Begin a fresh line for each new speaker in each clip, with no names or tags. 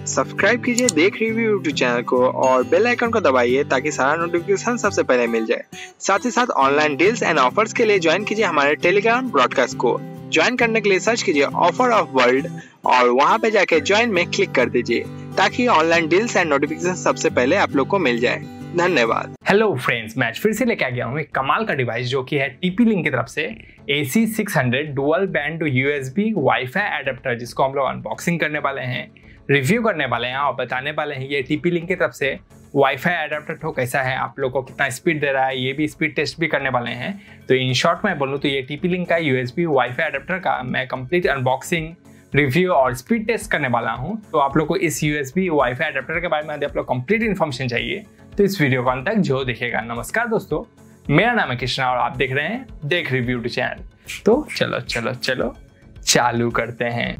Subscribe कीजिए देख review YouTube channel को और बेल आइकन को दबाइए ताकि सारा नोटिफिकेशन सबसे पहले मिल जाए। साथ ही साथ ऑनलाइन डील्स एंड ऑफर्स के लिए ज्वाइन कीजिए हमारे टेलीग्राम ब्रॉडकास्ट को। ज्वाइन करने के लिए सर्च कीजिए ऑफर ऑफ वर्ल्ड और वहां पे जाके ज्वाइन में क्लिक कर दीजिए ताकि ऑनलाइन डील्स एंड नोटिफिकेशन सबसे पहले आप लोग को मिल जाए। धन्यवाद।
हेलो फ्रेंड्स, मैं फिर से लेके आ गया हूँ एक कमाल का डिवाइस जो कि है TP-Link की तरफ से AC600 dual band USB WiFi adapter, जिसको हम लोग अनबॉक्सिंग करने वाले हैं, रिव्यू करने वाले हैं और बताने वाले हैं ये TP-Link की तरफ से वाईफाई एडेप्टर तो कैसा है, आप लोग को कितना स्पीड दे रहा है, ये भी स्पीड टेस्ट भी करने वाले हैं। तो इन शॉर्ट में बोलूँ तो ये TP-Link का USB वाईफाई एडेप्टर का मैं कंप्लीट अनबॉक्सिंग, रिव्यू और स्पीड टेस्ट करने वाला हूं। तो आप लोग को इस USB वाईफाई एडेप्टर के बारे में यदि आप लोग कंप्लीट इन्फॉर्मेशन चाहिए तो इस वीडियो को अंत तक जो देखेगा। नमस्कार दोस्तों, मेरा नाम है कृष्णा और आप देख रहे हैं देख रिव्यू टू चैनल। तो चलो चलो चलो चालू करते हैं।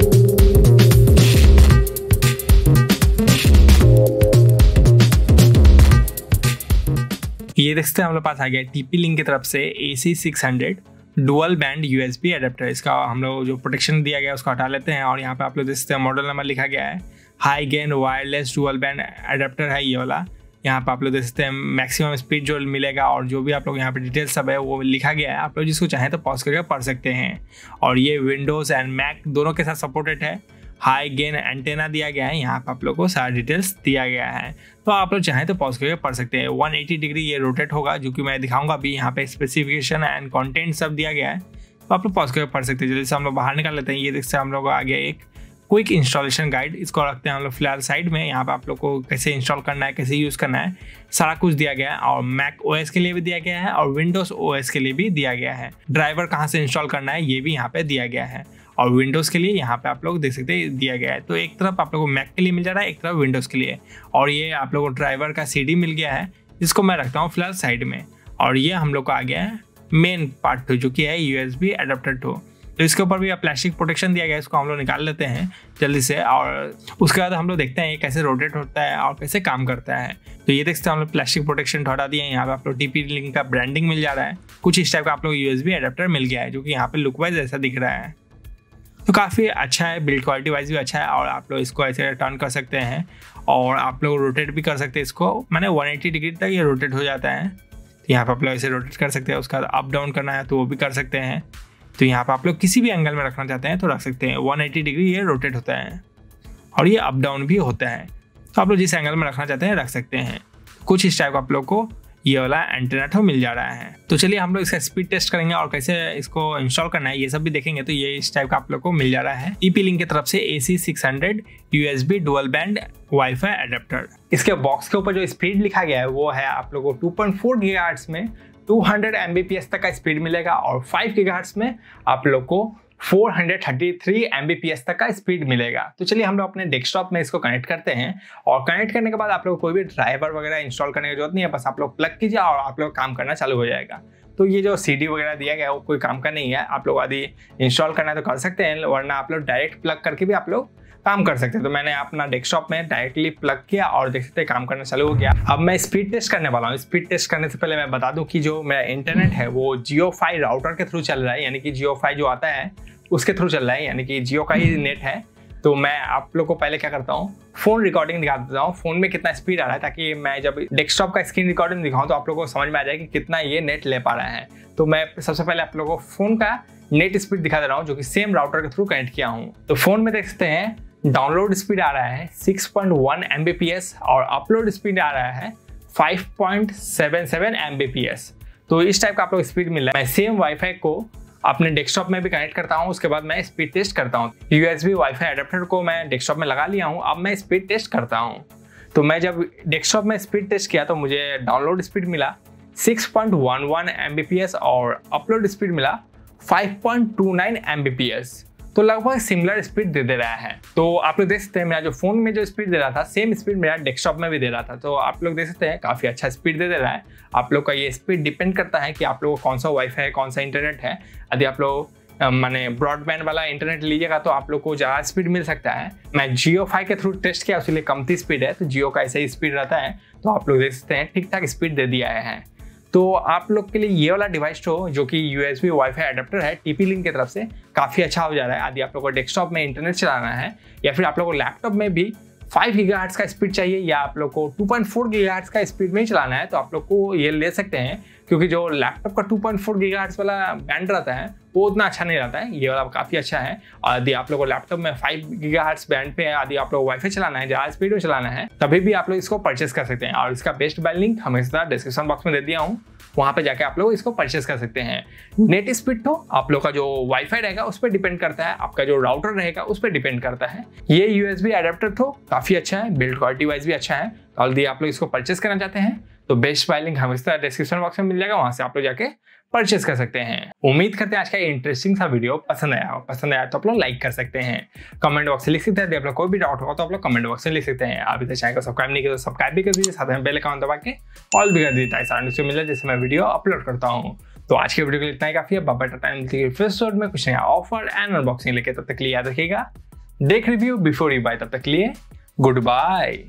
ये देखते हैं हम लोग पास आ गया TP-Link की तरफ से AC600 dual band USB adapter. इसका हम लोग जो प्रोटेक्शन दिया गया है उसको हटा लेते हैं और यहाँ पे आप लोग देख सकते हैं मॉडल नंबर लिखा गया है। High gain wireless dual band adapter है ये वाला। यहाँ पे आप लोग देख सकते हैं मैक्सिमम स्पीड जो मिलेगा और जो भी आप लोग यहाँ पे डिटेल्स सब है वो लिखा गया है। आप लोग जिसको चाहें तो पॉज करके पढ़ सकते हैं। और ये विंडोज़ एंड मैक दोनों के साथ सपोर्टेड है। हाई गेन एंटेना दिया गया है, यहाँ पे आप लोग को सारा डिटेल्स दिया गया है। तो आप लोग चाहें तो पॉज करके पढ़ सकते हैं। 180 डिग्री ये रोटेट होगा, जो कि मैं दिखाऊंगा अभी। यहाँ पे स्पेसिफिकेशन एंड कंटेंट सब दिया गया है, तो आप लोग पॉज करके पढ़ सकते हैं। जल्दी से हम लोग बाहर निकाल लेते हैं। ये देखते हैं हम लोग आगे एक क्विक इंस्टॉलेशन गाइड, इसको रखते हैं हम लोग फिलहाल साइड में। यहाँ पे आप लोग को कैसे इंस्टॉल करना है, कैसे यूज़ करना है, सारा कुछ दिया गया है। और मैक OS के लिए भी दिया गया है और विंडोज़ OS के लिए भी दिया गया है। ड्राइवर कहाँ से इंस्टॉल करना है ये भी यहाँ पे दिया गया है। और विंडोज़ के लिए यहाँ पे आप लोग देख सकते हैं दिया गया है। तो एक तरफ आप लोगों को मैक के लिए मिल जा रहा है, एक तरफ विंडोज़ के लिए। और ये आप लोगों को ड्राइवर का CD मिल गया है, जिसको मैं रखता हूँ फिलहाल साइड में। और ये हम लोग को आ गया है मेन पार्ट 2, जो कि है USB एडेप्टर 2। तो इसके ऊपर भी प्लास्टिक प्रोटेक्शन दिया गया है, इसको हम लोग निकाल लेते हैं जल्दी से। और उसके बाद हम लोग देखते हैं ये कैसे रोटेट होता है और कैसे काम करता है। तो ये देखते हैं हम लोग प्लास्टिक प्रोटेक्शन हटा दिए हैं। यहाँ पे आप लोग TP-Link का ब्रांडिंग मिल जा रहा है। कुछ इस टाइप का आप लोग USB एडेप्टर मिल गया है, जो कि यहाँ पे लुक वाइज ऐसा दिख रहा है। तो काफ़ी अच्छा है, बिल्ड क्वालिटी वाइज भी अच्छा है। और आप लोग इसको ऐसे टर्न कर सकते हैं और आप लोग रोटेट भी कर सकते हैं इसको। मैंने 180 डिग्री तक ये रोटेट हो जाता है। तो यहाँ पर आप लोग ऐसे रोटेट कर सकते हैं। उसका अप डाउन करना है तो वो भी कर सकते हैं। तो यहाँ पर आप लोग किसी भी एंगल में रखना चाहते हैं तो रख सकते हैं। 180 डिग्री ये रोटेट होता है और ये अप डाउन भी होता है। तो आप लोग जिस एंगल में रखना चाहते हैं रख सकते हैं। कुछ इस टाइप का आप लोग को ये वाला एंटेना तो मिल जा रहा है। तो चलिए हम लोग इसका स्पीड टेस्ट करेंगे और कैसे इसको इंस्टॉल करना है ये सब भी देखेंगे। तो ये इस टाइप का आप लोग को मिल जा रहा है TP-Link की तरफ से AC600 USB dual band WiFi adapter. इसके बॉक्स के ऊपर जो स्पीड लिखा गया है वो है आप लोग को 2.4 GHz में 200 Mbps तक का स्पीड मिलेगा और 5 GHz में आप लोग को 433 Mbps तक का स्पीड मिलेगा। तो चलिए हम लोग अपने डेस्कटॉप में इसको कनेक्ट करते हैं। और कनेक्ट करने के बाद आप लोग कोई भी ड्राइवर वगैरह इंस्टॉल करने की जरूरत नहीं है, बस आप लोग प्लग कीजिए और आप लोग काम करना चालू हो जाएगा। तो ये जो CD वगैरह दिया गया है वो कोई काम का नहीं है। आप लोग यदि इंस्टॉल करना है तो कर सकते हैं, वरना आप लोग डायरेक्ट प्लग करके भी आप लोग काम कर सकते हैं। तो मैंने अपना डेस्कटॉप में डायरेक्टली प्लग किया और देख सकते हैं काम करना चालू हो गया। अब मैं स्पीड टेस्ट करने वाला हूँ। स्पीड टेस्ट करने से पहले मैं बता दूं कि जो मेरा इंटरनेट है वो JioFi राउटर के थ्रू चल रहा है, यानी कि JioFi जो आता है उसके थ्रू चल रहा है, यानी कि जियो का ही नेट है। तो मैं आप लोग को पहले क्या करता हूँ, फोन रिकॉर्डिंग दिखा देता हूँ, फोन में कितना स्पीड आ रहा है, ताकि मैं जब डेस्कटॉप का स्क्रीन रिकॉर्डिंग दिखाऊँ तो आप लोगों को समझ में आ जाए कि कितना ये नेट ले पा रहा है। तो मैं सबसे पहले आप लोगों को फोन का नेट स्पीड दिखा दे रहा हूँ, जो कि सेम राउटर के थ्रू कनेक्ट किया हूँ। तो फोन में देख सकते हैं डाउनलोड स्पीड आ रहा है 6.1 Mbps और अपलोड स्पीड आ रहा है 5.77 Mbps। तो इस टाइप का आप लोग स्पीड मिल रहा है। मैं सेम वाईफाई को अपने डेस्कटॉप में भी कनेक्ट करता हूं, उसके बाद मैं स्पीड टेस्ट करता हूं। USB वाईफाई एडेप्टर को मैं डेस्कटॉप में लगा लिया हूं, अब मैं स्पीड टेस्ट करता हूं। तो मैं जब डेस्कटॉप में स्पीड टेस्ट किया तो मुझे डाउनलोड स्पीड मिला 6.11 Mbps और अपलोड स्पीड मिला 5.29 Mbps। तो लगभग सिमिलर स्पीड दे रहा है। तो आप लोग देख सकते हैं मेरा जो फोन में जो स्पीड दे रहा था सेम स्पीड मेरा डेस्कटॉप में भी दे रहा था। तो आप लोग देख सकते हैं काफ़ी अच्छा स्पीड दे रहा है। आप लोग का ये स्पीड डिपेंड करता है कि आप लोग को कौन सा वाईफाई है, कौन सा इंटरनेट है। यदि आप लोग माने ब्रॉडबैंड वाला इंटरनेट लीजिएगा तो आप लोग को ज़्यादा स्पीड मिल सकता है। मैं JioFi के थ्रू टेस्ट किया, उसके लिए कमती स्पीड है, तो जियो का ऐसे ही स्पीड रहता है। तो आप लोग देख सकते हैं ठीक ठाक स्पीड दे दिया है। तो आप लोग के लिए ये वाला डिवाइस जो कि USB वाईफाई एडेप्टर है TP-Link की तरफ से काफ़ी अच्छा हो जा रहा है। यदि आप लोग को डेस्कटॉप में इंटरनेट चलाना है या फिर आप लोग को लैपटॉप में भी 5 गीगाहर्ट्ज का स्पीड चाहिए या आप लोग को 2.4 गीगाहर्ट्ज का स्पीड में ही चलाना है तो आप लोग को ये ले सकते हैं, क्योंकि जो लैपटॉप का 2.4 गीगाहर्ट्ज वाला बैंड रहता है वो उतना अच्छा नहीं रहता है, ये वाला काफ़ी अच्छा है। और यदि आप लोग को लैपटॉप में 5 गीगाहर्ट्ज बैंड पे यदि आप लोग वाईफाई चलाना है, ज़्यादा स्पीड में चलाना है, तभी भी आप लोग इसको परचेस कर सकते हैं। और इसका बेस्ट बाय लिंक हमेशा डिस्क्रिप्शन बॉक्स में दे दिया हूँ, वहाँ पे जाके आप लोग इसको परचेस कर सकते हैं। नेट स्पीड तो आप लोग का जो वाईफाई रहेगा उस पर डिपेंड करता है, आपका जो राउटर रहेगा उस पर डिपेंड करता है। ये यूएसबी एडेप्टर तो काफ़ी अच्छा है, बिल्ड क्वालिटी वाइज भी अच्छा है। और यदि आप लोग इसको परचेस करना चाहते हैं तो बेस्ट बाय लिंक हमेशा डिस्क्रिप्शन बॉक्स में मिल जाएगा, वहाँ से आप लोग जाके परचेस कर सकते हैं। उम्मीद करते हैं आज का इंटरेस्टिंग सा वीडियो पसंद आया हो। पसंद आया तो आप लोग लाइक कर सकते हैं, कमेंट बॉक्स से लिख सकते हैं। आप लोग कोई भी डाउट होगा तो आप लोग कमेंट बॉक्स में लिख सकते हैं। अभी तक चैनल को सब्सक्राइब नहीं किया तो सब्सक्राइब भी कर दीजिए, साथ में बेल आइकन दबा के ऑल भी कर दीजिए ताकि सारा न्यूज़ मिल जाए जैसे मैं वीडियो अपलोड करता हूँ। तो आज के वीडियो के लिए इतना ही काफी है। बाबा टाइम फिर एपिसोड में कुछ नया ऑफर एंड अनबॉक्सिंग लेके, तब तक के लिए याद रखिएगा, देख रिव्यू बिफोर यू बाय। तब तक के लिए गुड बाय।